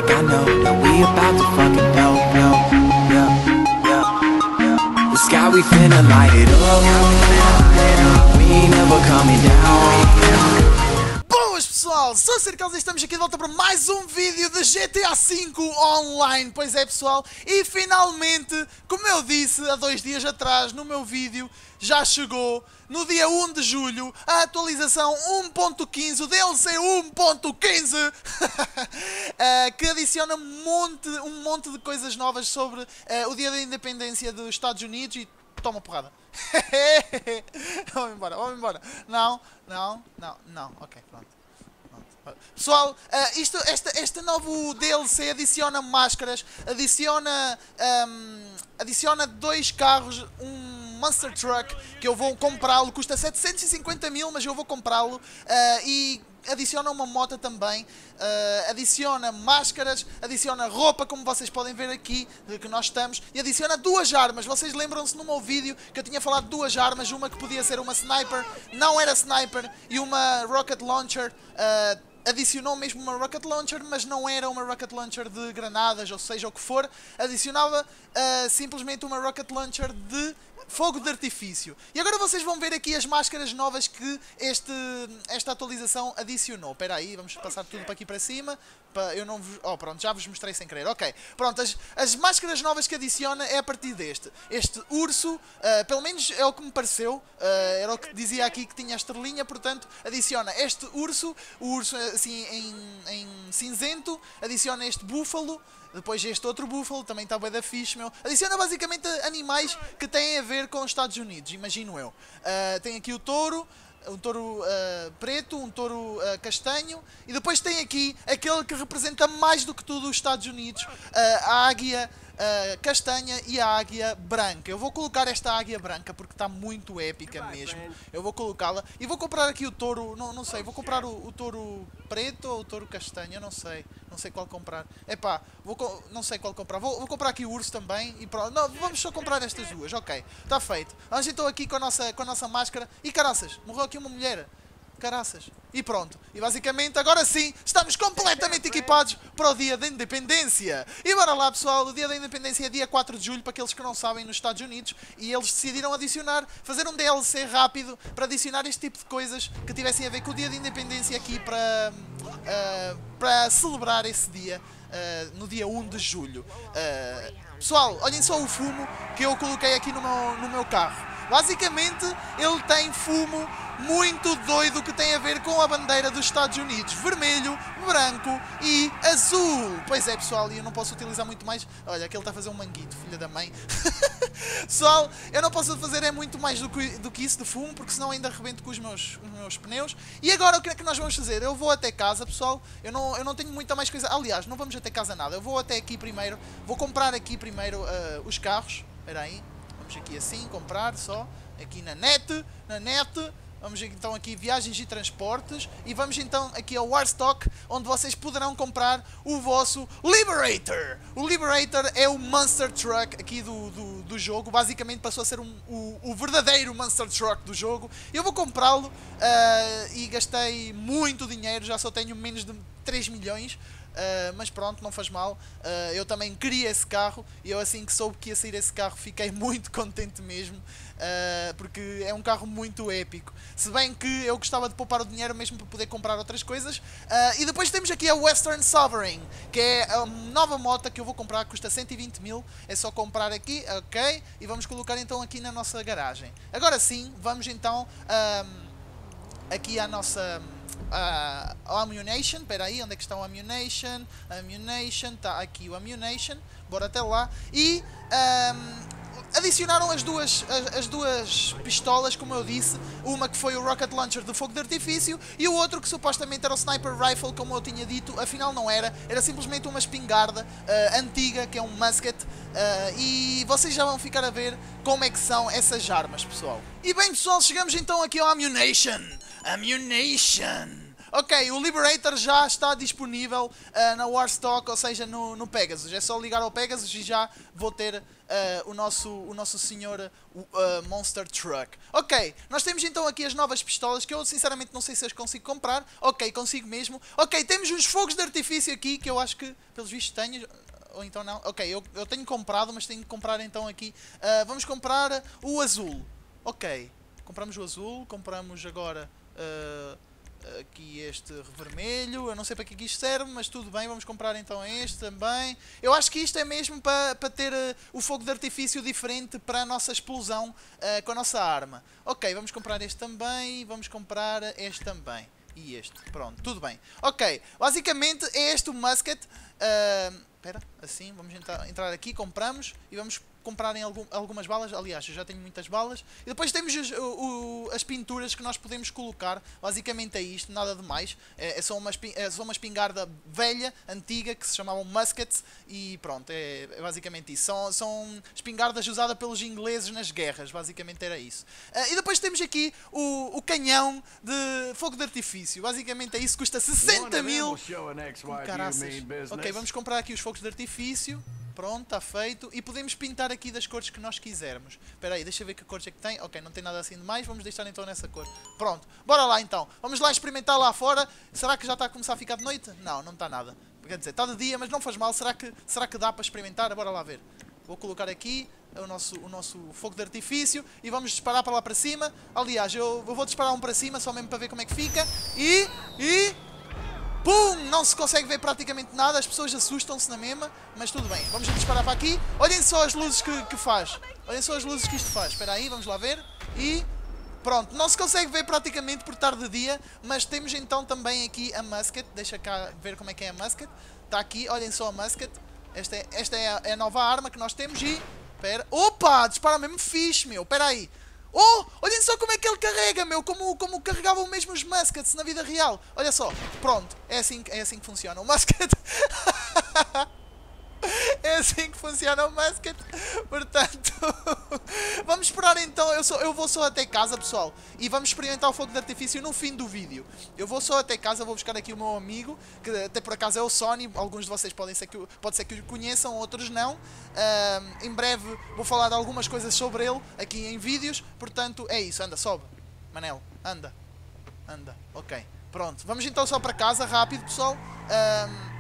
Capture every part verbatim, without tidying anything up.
like I know that we about to fucking blow, blow, yeah, yeah, yeah. The sky we finna light it up. We ain't never coming down. Boas pessoal, sou o Circals e estamos aqui de volta para mais um vídeo de G T A cinco Online. Pois é pessoal, e finalmente, como eu disse há dois dias atrás no meu vídeo, já chegou no dia um de julho a atualização um ponto quinze, o D L C um ponto quinze, uh, que adiciona um monte, um monte de coisas novas sobre uh, o dia da independência dos Estados Unidos e toma porrada. Vamos embora, vamos embora. Não, não, não, não, ok, pronto. Pessoal, uh, isto, este, este novo D L C adiciona máscaras, adiciona, um, adiciona dois carros, um Monster Truck, que eu vou comprá-lo, custa setecentos e cinquenta mil, mas eu vou comprá-lo, uh, e adiciona uma moto também, uh, adiciona máscaras, adiciona roupa, como vocês podem ver aqui, que nós estamos, e adiciona duas armas. Vocês lembram-se no meu vídeo que eu tinha falado de duas armas, uma que podia ser uma sniper, não era sniper, e uma rocket launcher. uh, Adicionou mesmo uma Rocket Launcher, mas não era uma Rocket Launcher de granadas, ou seja, o que for. Adicionava uh, simplesmente uma Rocket Launcher de fogo de artifício. E agora vocês vão ver aqui as máscaras novas que este, esta atualização adicionou. Espera aí, vamos passar tudo para aqui para cima. Para eu não vos... Oh, pronto, já vos mostrei sem querer. Ok, pronto, as, as máscaras novas que adiciona é a partir deste. Este urso, uh, pelo menos é o que me pareceu, uh, era o que dizia aqui que tinha a estrelinha, portanto, adiciona este urso, o urso assim em, em cinzento, adiciona este búfalo, depois este outro búfalo, também está bué da fixe, meu. Adiciona basicamente animais que têm a ver com os Estados Unidos, imagino eu. Uh, tem aqui o touro, um touro uh, preto, um touro uh, castanho, e depois tem aqui aquele que representa mais do que tudo os Estados Unidos, uh, a águia uh, castanha e a águia branca. Eu vou colocar esta águia branca porque está muito épica mesmo. Eu vou colocá-la e vou comprar aqui o touro, não, não sei, vou comprar o, o touro preto ou o touro castanho, eu não sei, não sei qual comprar. Epá, vou, não sei qual comprar, vou, vou comprar aqui o urso também e pronto. Não, vamos só comprar estas duas, ok, está feito. Vamos então aqui com a nossa, com a nossa máscara e caraças, morreu aqui uma mulher. Caraças. E pronto. E basicamente, agora sim, estamos completamente equipados para o dia da independência. E bora lá, pessoal. O dia da independência é dia quatro de julho, para aqueles que não sabem, nos Estados Unidos. E eles decidiram adicionar, fazer um D L C rápido para adicionar este tipo de coisas que tivessem a ver com o dia da independência aqui para, uh, para celebrar esse dia, uh, no dia um de julho. Uh, pessoal, olhem só o fumo que eu coloquei aqui no meu, no meu carro. Basicamente, ele tem fumo muito doido que tem a ver com a bandeira dos Estados Unidos. Vermelho, branco e azul. Pois é, pessoal, e eu não posso utilizar muito mais. Olha, aquele está a fazer um manguito, filha da mãe. Pessoal, eu não posso fazer é muito mais do que, do que isso de fumo, porque senão ainda arrebento com os meus, os meus pneus. E agora o que é que nós vamos fazer? Eu vou até casa, pessoal. Eu não, eu não tenho muita mais coisa. Aliás, não vamos até casa nada. Eu vou até aqui primeiro. Vou comprar aqui primeiro uh, os carros. Espera aí. Vamos aqui assim, comprar só. Aqui na net. Na net. Vamos então aqui viagens e transportes e vamos então aqui ao Warstock, onde vocês poderão comprar o vosso Liberator. O Liberator é o Monster Truck aqui do, do, do jogo, basicamente passou a ser um, o, o verdadeiro Monster Truck do jogo. Eu vou comprá-lo uh, e gastei muito dinheiro, já só tenho menos de três milhões. Uh, mas pronto, não faz mal. Uh, eu também queria esse carro e eu assim que soube que ia sair esse carro fiquei muito contente mesmo, uh, porque é um carro muito épico. Se bem que eu gostava de poupar o dinheiro mesmo para poder comprar outras coisas. Uh, e depois temos aqui a Western Sovereign, que é a nova moto que eu vou comprar, custa cento e vinte mil. É só comprar aqui, ok? E vamos colocar então aqui na nossa garagem. Agora sim, vamos então um, aqui à nossa... Uh, o Ammunition, espera aí, onde é que está o Ammunition? Ammunition, está aqui o Ammunition, bora até lá. E um, adicionaram as duas, as, as duas pistolas, como eu disse, uma que foi o Rocket Launcher do fogo de artifício e o outro que supostamente era o Sniper Rifle, como eu tinha dito, afinal não era, era simplesmente uma espingarda uh, antiga, que é um musket, uh, e vocês já vão ficar a ver como é que são essas armas, pessoal. E bem, pessoal, chegamos então aqui ao Ammunition. Ammunition! Ok, o Liberator já está disponível uh, na Warstock, ou seja, no, no Pegasus. É só ligar ao Pegasus e já vou ter uh, o, nosso, o nosso senhor uh, Monster Truck. Ok, nós temos então aqui as novas pistolas, que eu sinceramente não sei se as consigo comprar. Ok, consigo mesmo. Ok, temos uns fogos de artifício aqui, que eu acho que, pelos vistos, tenho... Ou então não. Ok, eu, eu tenho comprado, mas tenho que comprar então aqui. Uh, vamos comprar o azul. Ok, compramos o azul, compramos agora... Uh, aqui este vermelho, eu não sei para que aqui isto serve, mas tudo bem, vamos comprar então este também. Eu acho que isto é mesmo para, para ter uh, o fogo de artifício diferente para a nossa explosão uh, com a nossa arma. Ok, vamos comprar este também, vamos comprar este também. E este, pronto, tudo bem. Ok, basicamente é este o musket. Espera, uh, assim, vamos entrar, entrar aqui, compramos e vamos comprar em algum, algumas balas. Aliás, eu já tenho muitas balas. E depois temos as, o, o, as pinturas que nós podemos colocar. Basicamente é isto, nada de mais. É, é, só, uma, é só uma espingarda velha, antiga, que se chamavam muskets. E pronto, é, é basicamente isso. São, são espingardas usadas pelos ingleses nas guerras. Basicamente era isso. Uh, e depois temos aqui o, o canhão de fogo de artifício. Basicamente é isso, custa sessenta mil. Caraças. Ok, vamos comprar aqui os fogos de artifício. Pronto, está feito. E podemos pintar aqui das cores que nós quisermos. Espera aí, deixa eu ver que cores é que tem. Ok, não tem nada assim de mais. Vamos deixar então nessa cor. Pronto, bora lá então. Vamos lá experimentar lá fora. Será que já está a começar a ficar de noite? Não, não está nada. Quer dizer, está de dia, mas não faz mal. Será que, será que dá para experimentar? Bora lá ver. Vou colocar aqui o nosso, o nosso fogo de artifício e vamos disparar para lá para cima. Aliás, eu, eu vou disparar um para cima só mesmo para ver como é que fica. E... E... Pum! Não se consegue ver praticamente nada, as pessoas assustam-se na mesma, mas tudo bem. Vamos disparar para aqui. Olhem só as luzes que, que faz. Olhem só as luzes que isto faz. Espera aí, vamos lá ver. E pronto, não se consegue ver praticamente por estar de dia, mas temos então também aqui a musket. Deixa cá ver como é que é a musket. Está aqui, olhem só a musket. Esta é, esta é, a, é a nova arma que nós temos e... Espera. Opa! Dispara mesmo fixe, meu. Espera aí. Oh, olhem só como é que ele carrega, meu, como, como carregavam mesmo os muskets na vida real. Olha só, pronto, é assim, é assim que funciona o musket. É assim que funciona o musket. Portanto, vamos esperar então, eu, só, eu vou só até casa, pessoal. E vamos experimentar o fogo de artifício no fim do vídeo. Eu vou só até casa, vou buscar aqui o meu amigo, que até por acaso é o Sony. Alguns de vocês podem ser que, pode ser que o conheçam, outros não. uh, Em breve vou falar de algumas coisas sobre ele aqui em vídeos. Portanto, é isso, anda, sobe Manel, anda. Anda, ok, pronto. Vamos então só para casa, rápido, pessoal. uh,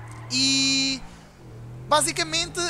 E... Basicamente,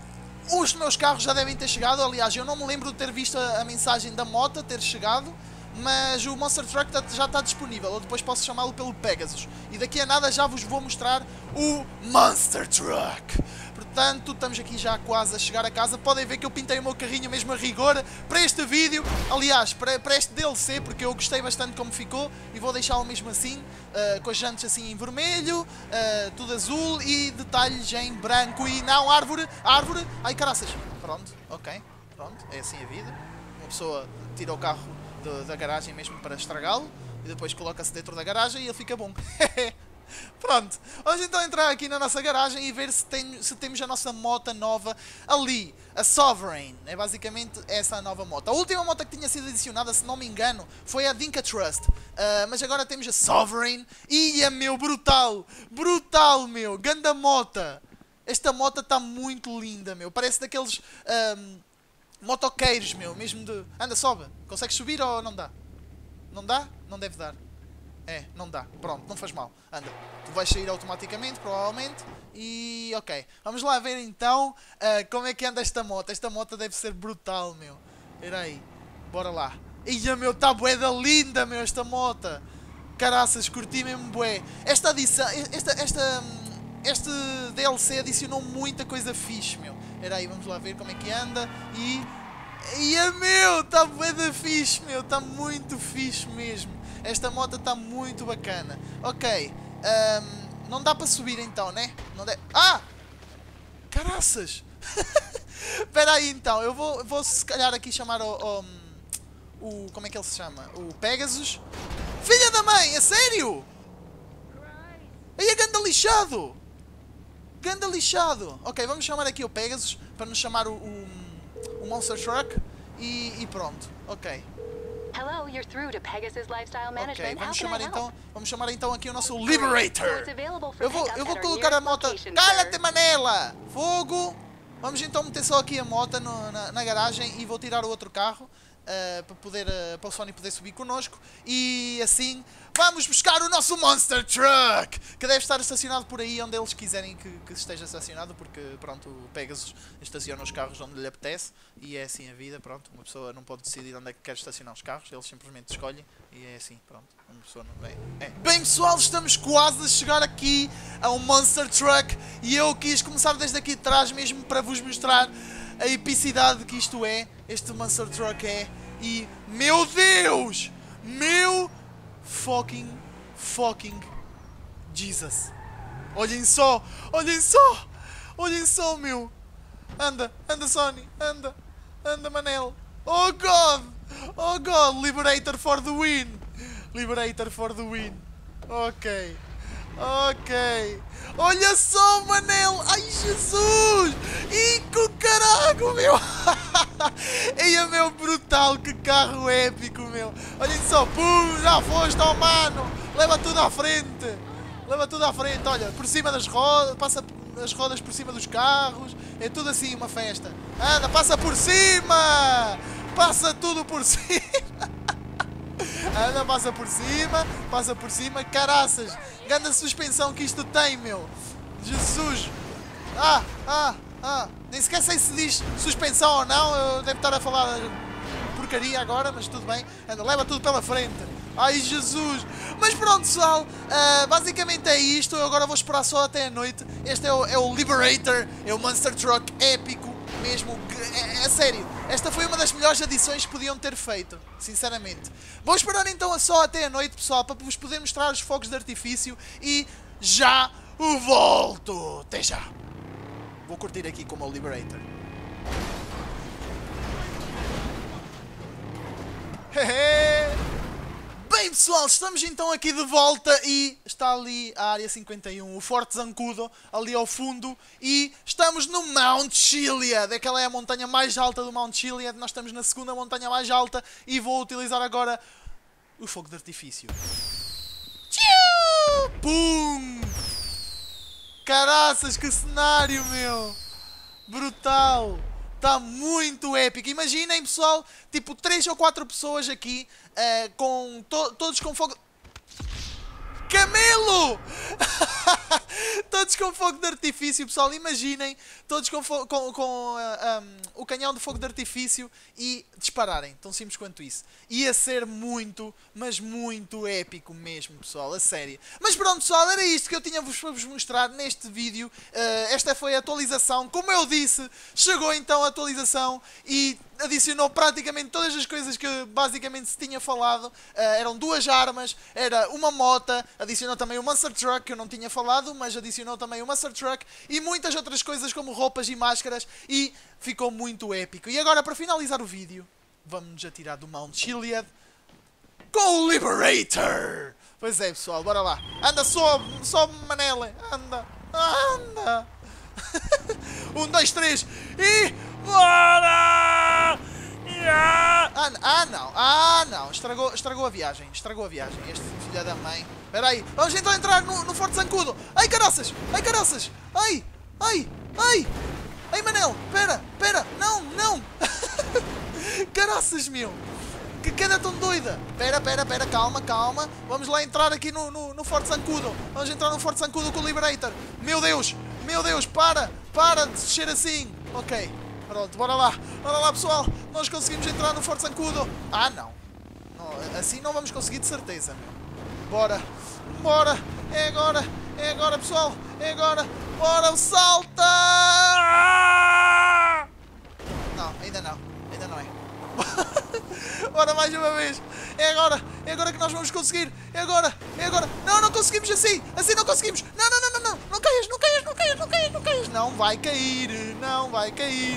os meus carros já devem ter chegado. Aliás, eu não me lembro de ter visto a, a mensagem da moto ter chegado. Mas o Monster Truck já está disponível. Eu depois posso chamá-lo pelo Pegasus. E daqui a nada já vos vou mostrar o Monster Truck. Portanto, estamos aqui já quase a chegar a casa. Podem ver que eu pintei o meu carrinho mesmo a rigor para este vídeo. Aliás, para, para este D L C, porque eu gostei bastante como ficou. E vou deixá-lo mesmo assim, uh, com as jantes assim em vermelho, uh, tudo azul e detalhes em branco. E não, árvore, árvore. Ai, caraças. Pronto, ok. Pronto, é assim a vida. Uma pessoa tira o carro de, da garagem mesmo para estragá-lo. E depois coloca-se dentro da garagem e ele fica bom. Pronto, vamos então entrar aqui na nossa garagem e ver se, tem, se temos a nossa moto nova ali, a Sovereign. É basicamente essa a nova moto. A última moto que tinha sido adicionada, se não me engano, foi a Dinka Trust. uh, Mas agora temos a Sovereign. E é, meu, brutal, brutal, meu, ganda mota. Esta moto está muito linda, meu. Parece daqueles um, motoqueiros, meu, mesmo de... Anda, sobe, consegues subir ou não dá? Não dá? Não deve dar. É, não dá. Pronto, não faz mal. Anda. Tu vais sair automaticamente, provavelmente. E ok. Vamos lá ver então uh, como é que anda esta moto. Esta moto deve ser brutal, meu. Espera aí. Bora lá. Ia, meu, tá bué da linda, meu, esta moto. Caraças, curti mesmo bué. Esta adição... Esta... esta este D L C adicionou muita coisa fixe, meu. Espera aí, vamos lá ver como é que anda. E... Ia, meu, tá bué da fixe, meu. Tá muito fixe mesmo. Esta moto está muito bacana. Ok. Um, não dá para subir então, né? Não dá... Ah! Caraças! Espera aí então. Eu vou, vou se calhar aqui chamar o, o, o... Como é que ele se chama? O Pegasus. Filha da mãe! É sério? Aí é ganda lixado! Ganda lixado! Ok, vamos chamar aqui o Pegasus para nos chamar o, o, o Monster Truck. E, e pronto. Ok. Hello, you're through to Pegasus Lifestyle Management. Ok, vamos How can chamar I então, help? vamos chamar então aqui o nosso So Liberator. it's available for Eu vou, pickup eu vou at our colocar a nearest moto. location, Cala-te, sir. Manela! Fogo! Vamos então meter só aqui a moto no- na, na garagem e vou tirar o outro carro uh, para, poder, uh, para o Sony poder subir connosco. E assim vamos buscar o nosso Monster Truck, que deve estar estacionado por aí onde eles quiserem que, que esteja estacionado, porque pronto, o Pegasus estaciona os carros onde lhe apetece e é assim a vida, pronto. Uma pessoa não pode decidir onde é que quer estacionar os carros, eles simplesmente escolhem e é assim, pronto. Uma pessoa não vem. É. Bem pessoal, estamos quase a chegar aqui ao Monster Truck e eu quis começar desde aqui de trás mesmo para vos mostrar a epicidade que isto é, este Monster Truck é. E meu Deus! Meu fucking fucking Jesus! Olhem só! Olhem só! Olhem só, meu! Anda, anda Sony, anda, anda Manel! Oh God! Oh God! Liberator for the win! Liberator for the win! Ok, ok! Olha só, Manel! Ai Jesus! E que caraco, meu! Eia, meu, brutal! Que carro épico, meu! Olhem só! Pum! Já foste, oh mano! Leva tudo à frente! Leva tudo à frente! Olha, por cima das rodas, passa as rodas por cima dos carros, é tudo assim uma festa! Anda, passa por cima! Passa tudo por cima! Anda, passa por cima, passa por cima, caraças! Grande suspensão que isto tem, meu! Jesus! Ah, ah, ah! Nem sequer sei se diz suspensão ou não, eu devo estar a falar porcaria agora, mas tudo bem. Anda, leva tudo pela frente. Ai, Jesus! Mas pronto, pessoal, uh, basicamente é isto. Eu agora vou esperar só até a noite. Este é o, é o Liberator, é o Monster Truck épico mesmo. É, é sério, esta foi uma das melhores adições que podiam ter feito, sinceramente. Vou esperar então só até a noite, pessoal, para vos poder mostrar os fogos de artifício e já o volto. Até já. Vou curtir aqui como o Liberator. Bem pessoal, estamos então aqui de volta e está ali a área cinquenta e um, o Forte Zancudo, ali ao fundo, e estamos no Mount Chiliad, aquela é a montanha mais alta do Mount Chiliad, nós estamos na segunda montanha mais alta e vou utilizar agora o fogo de artifício. Tchiu! Pum! Caraças, que cenário, meu! Brutal! Está muito épico. Imaginem, pessoal, tipo três ou quatro pessoas aqui, uh, com to todos com fogo... Camelo! Todos com fogo de artifício, pessoal. Imaginem, todos com, com, com uh, um, o canhão de fogo de artifício e dispararem. Tão simples quanto isso. Ia ser muito, mas muito épico mesmo, pessoal. A sério. Mas pronto, pessoal, era isto que eu tinha para vos mostrar neste vídeo. Uh, esta foi a atualização. Como eu disse, chegou então a atualização e adicionou praticamente todas as coisas que basicamente se tinha falado. Uh, eram duas armas, era uma mota, adicionou também o Monster Truck, que eu não tinha falado, mas adicionou também o Monster Truck e muitas outras coisas como roupas e máscaras e ficou muito épico. E agora, para finalizar o vídeo, vamos-nos atirar do Mount Chiliad com o Liberator! Pois é, pessoal, bora lá. Anda, sobe, sobe, Manele, anda, anda. Um, dois, três e... Bora! Yeah! Ah, ah, não, ah, não, estragou, estragou a viagem, estragou a viagem, este filho da mãe. Espera aí, vamos então entrar no, no Forte Zancudo. Ai, caraças, ai, caraças, ai, ai, ai, ai, Manel, pera, pera, não, não. Caraças, meu, que queda tão doida. Pera, pera, pera, calma, calma. Vamos lá entrar aqui no, no, no Forte Zancudo. Vamos entrar no Forte Zancudo com o Liberator. Meu Deus, meu Deus, para, para de descer assim. Ok, pronto, bora lá, bora lá, pessoal. Nós conseguimos entrar no Forte Zancudo. Ah, não, não, assim não vamos conseguir de certeza, meu. Bora, bora, é agora, é agora, pessoal, é agora. Bora, salta! Não, ainda não, ainda não é. Bora mais uma vez. É agora, é agora que nós vamos conseguir. É agora, é agora. Não, não conseguimos assim. Assim não conseguimos. Não, não, não, não, não. Não caias, não caias, não caias, não caias, não caias. Não vai cair, não vai cair.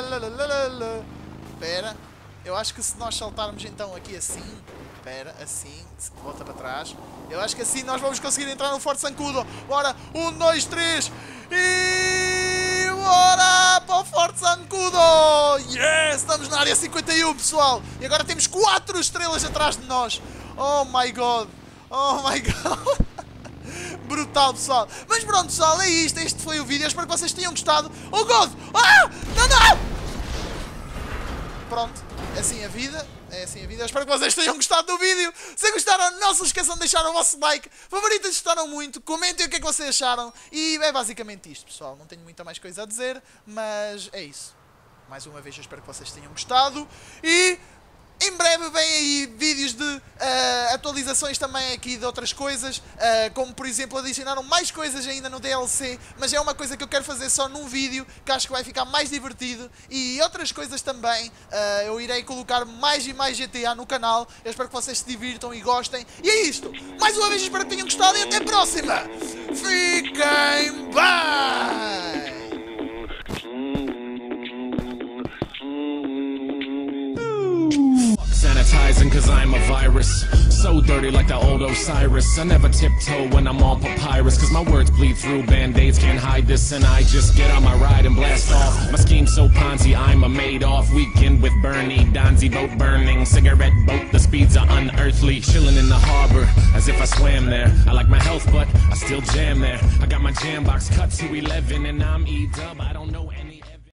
Espera, eu acho que se nós saltarmos então aqui assim, espera, assim, volta para trás. Eu acho que assim nós vamos conseguir entrar no Forte Zancudo. Bora, um, dois, três e bora! para o Fort Zancudo! Yes! Estamos na área cinquenta e um, pessoal! E agora temos quatro estrelas atrás de nós! Oh my god! Oh my god! Brutal, pessoal! Mas pronto, pessoal, é isto. Este foi o vídeo. Eu espero que vocês tenham gostado. Oh god! Ah! Não, não! Pronto, é assim a vida. É assim a vida. Eu espero que vocês tenham gostado do vídeo. Se gostaram, não se esqueçam de deixar o vosso like. Favoritas gostaram muito. Comentem o que é que vocês acharam. E é basicamente isto, pessoal. Não tenho muita mais coisa a dizer, mas é isso. Mais uma vez, eu espero que vocês tenham gostado. E em breve vêm aí vídeos de uh, atualizações também aqui de outras coisas, uh, como por exemplo adicionaram mais coisas ainda no D L C, mas é uma coisa que eu quero fazer só num vídeo, que acho que vai ficar mais divertido, e outras coisas também. Uh, eu irei colocar mais e mais G T A no canal. Eu espero que vocês se divirtam e gostem. E é isto, mais uma vez espero que tenham gostado e até a próxima. Fiquem bem! Sanitizing cause I'm a virus. So dirty like the old Osiris. I never tiptoe when I'm on papyrus, cause my words bleed through, band-aids can't hide this. And I just get on my ride and blast off. My scheme's so Ponzi, I'm a Madoff. Weekend with Bernie, Donzi boat burning. Cigarette boat, the speeds are unearthly. Chilling in the harbor as if I swam there. I like my health but I still jam there. I got my jam box cut to eleven and I'm E-dub, I don't know any